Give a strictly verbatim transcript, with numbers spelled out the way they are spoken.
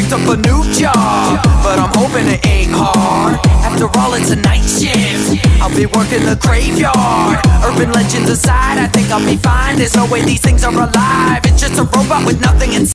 picked up a new job, but I'm hoping to aim hard. After all, it's a night shift, I'll be working the graveyard. Urban legends aside, I think I'll be fine. There's no way these things are alive. It's just a robot with nothing inside.